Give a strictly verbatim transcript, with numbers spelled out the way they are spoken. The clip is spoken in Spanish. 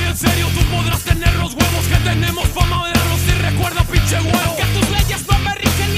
en serio, tú podrás tener los huevos que tenemos fama de darlos y recuerda, pinche huevo, que tus leyes no me rigen